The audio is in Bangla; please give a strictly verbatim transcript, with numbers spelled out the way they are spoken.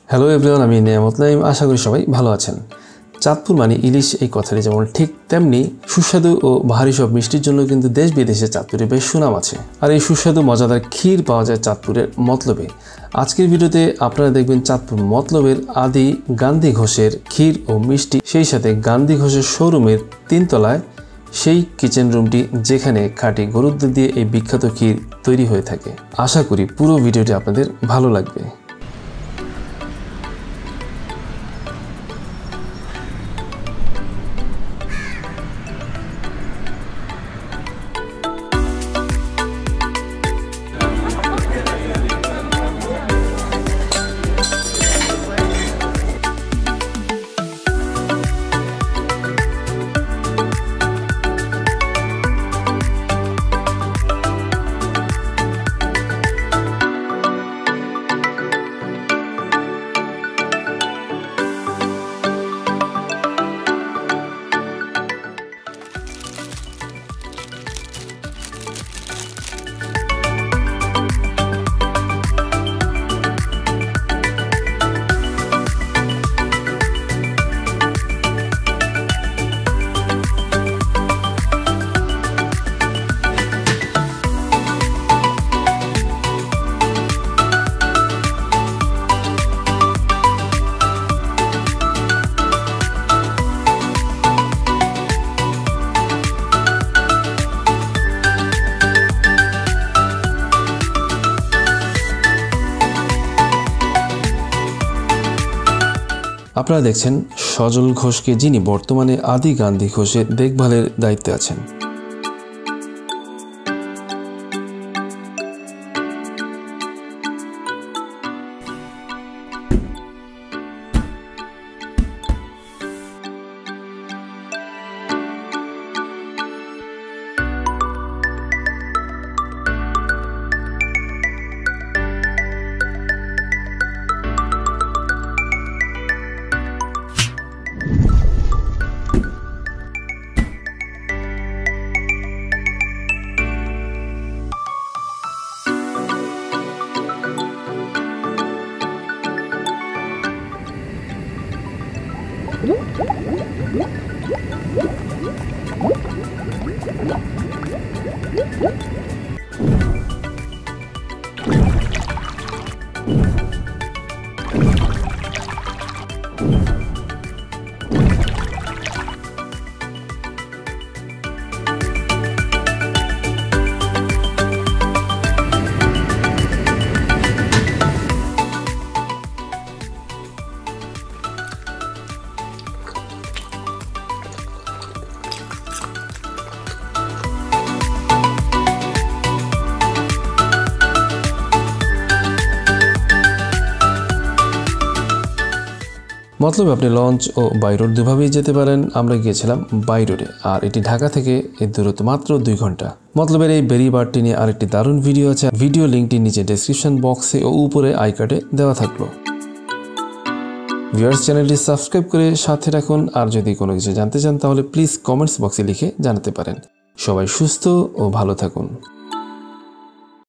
হ্যালো এভরিওয়ান, আমি নিয়ামত নাইম। আশা করি সবাই ভালো আছেন। চাঁদপুর মানে ইলিশ এই কথাটি যেমন ঠিক তেমনি সুস্বাদু ও ভারী সব মিষ্টির জন্য কিন্তু দেশ বিদেশে চাঁদপুরে বেশ সুনাম আছে। আর এই সুস্বাদু মজাদার ক্ষীর পাওয়া যায় চাঁদপুরের মতলবে। আজকের ভিডিওতে আপনারা দেখবেন চাঁদপুর মতলবের আদি গান্ধী ঘোষের ক্ষীর ও মিষ্টি, সেই সাথে গান্ধী ঘোষের শোরুমের তিনতলায় সেই কিচেন রুমটি যেখানে খাঁটি গরুর দুধ দিয়ে এই বিখ্যাত ক্ষীর তৈরি হয়ে থাকে। আশা করি পুরো ভিডিওটি আপনাদের ভালো লাগবে। আপনারা দেখছেন সজল ঘোষকে, যিনি বর্তমানে আদি গান্ধী ঘোষের দেখভালের দায়িত্বে আছেন। মতলবে আপনি লঞ্চ ও বাই রোড দুভাবেই যেতে পারেন। আমরা গিয়েছিলাম বাই রোডে, আর এটি ঢাকা থেকে এর দূরত্ব মাত্র দুই ঘন্টা। মতলবের এই বেরি বারটি নিয়ে আরেকটি দারুণ ভিডিও আছে। ভিডিও লিঙ্কটি নিচে ডেসক্রিপশন বক্সে ও উপরে আই কার্ডে দেওয়া থাকলো। ভিউয়ার্স, চ্যানেলটি সাবস্ক্রাইব করে সাথে রাখুন। আর যদি কোনো কিছু জানতে চান তাহলে প্লিজ কমেন্টস বক্সে লিখে জানাতে পারেন। সবাই সুস্থ ও ভালো থাকুন।